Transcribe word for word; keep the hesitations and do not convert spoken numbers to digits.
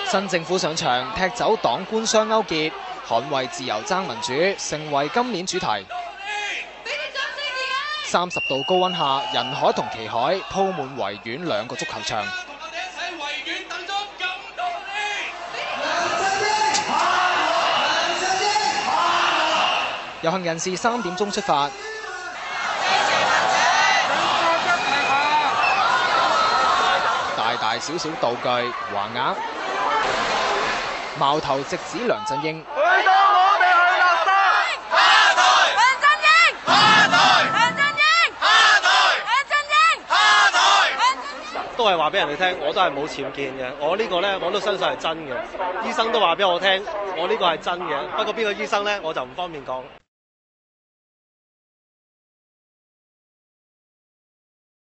新政府上場，踢走黨官商勾結，捍衛自由爭民主，成為今年主題。三十度高溫下，人海同旗海鋪滿維園兩個足球場。遊行人士三點鐘出發，大大小小道具、橫額、矛頭直指梁振英。 都係話俾人哋聽，我都係冇僭建嘅。我呢個呢，我都相信係真嘅。醫生都話俾我聽，我呢個係真嘅。不過邊個醫生呢，我就唔方便講。